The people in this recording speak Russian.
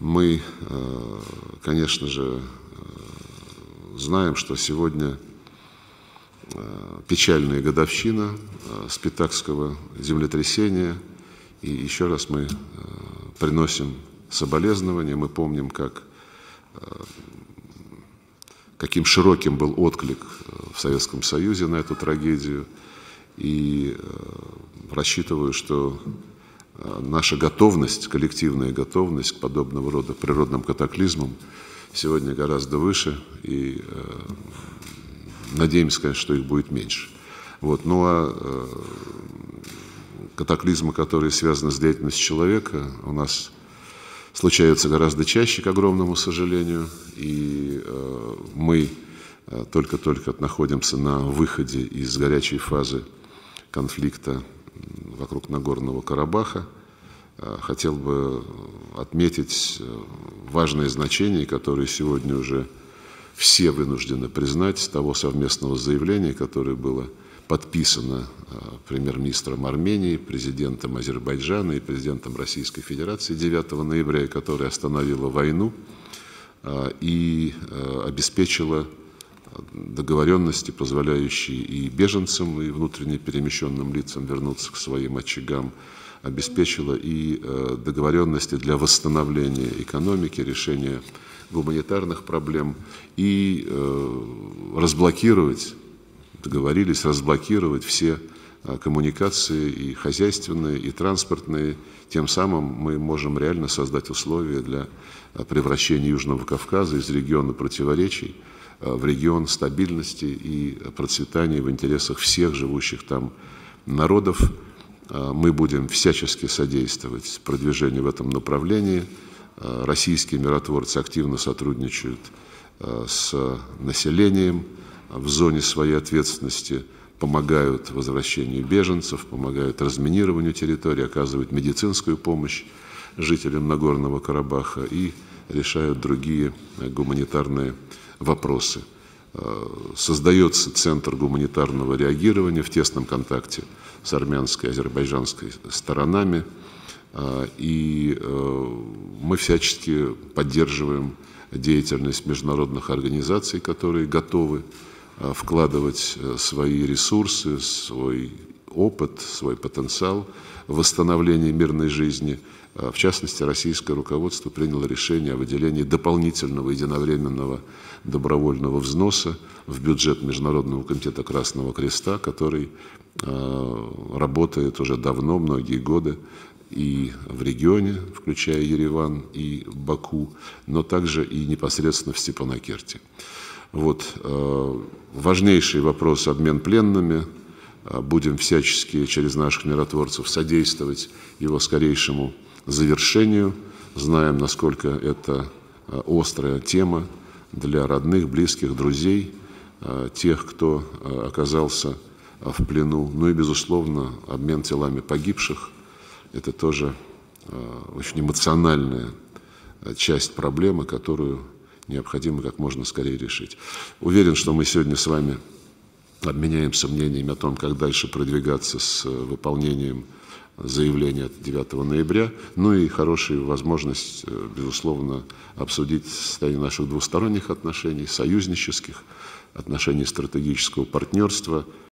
Мы, конечно же, знаем, что сегодня печальная годовщина Спитакского землетрясения, и еще раз мы приносим соболезнования. Мы помним, каким широким был отклик в Советском Союзе на эту трагедию, и рассчитываю, что наша готовность, коллективная готовность к подобного рода природным катаклизмам сегодня гораздо выше, и надеемся, конечно, что их будет меньше. Вот. Ну а катаклизмы, которые связаны с деятельностью человека, у нас случаются гораздо чаще, к огромному сожалению, и мы только-только находимся на выходе из горячей фазы конфликта вокруг Нагорного Карабаха. Хотел бы отметить важное значение, которое сегодня уже все вынуждены признать, того совместного заявления, которое было подписано премьер-министром Армении, президентом Азербайджана и президентом Российской Федерации 9 ноября, которое остановило войну и обеспечило договоренности, позволяющие и беженцам, и внутренне перемещенным лицам вернуться к своим очагам, обеспечила и договоренности для восстановления экономики, решения гуманитарных проблем и договорились разблокировать все коммуникации и хозяйственные, и транспортные. Тем самым мы можем реально создать условия для превращения Южного Кавказа из региона противоречий в регион стабильности и процветания в интересах всех живущих там народов. Мы будем всячески содействовать продвижению в этом направлении. Российские миротворцы активно сотрудничают с населением в зоне своей ответственности, помогают возвращению беженцев, помогают разминированию территории, оказывают медицинскую помощь жителям Нагорного Карабаха и решают другие гуманитарные вопросы. Создается центр гуманитарного реагирования в тесном контакте с армянской и азербайджанской сторонами, и мы всячески поддерживаем деятельность международных организаций, которые готовы вкладывать свои ресурсы, свой опыт, свой потенциал в восстановление мирной жизни. В частности, российское руководство приняло решение о выделении дополнительного единовременного добровольного взноса в бюджет Международного комитета Красного Креста, который работает уже давно, многие годы, и в регионе, включая Ереван и Баку, но также и непосредственно в Степанакерте. Вот. Важнейший вопрос — обмен пленными. Будем всячески через наших миротворцев содействовать его скорейшему завершению. Знаем, насколько это острая тема для родных, близких, друзей, тех, кто оказался в плену. Ну и, безусловно, обмен телами погибших. Это тоже очень эмоциональная часть проблемы, которую необходимо как можно скорее решить. Уверен, что мы сегодня с вами обменяемся мнениями о том, как дальше продвигаться с выполнением заявления от 9 ноября, ну и хорошая возможность, безусловно, обсудить состояние наших двусторонних отношений, союзнических отношений, стратегического партнерства.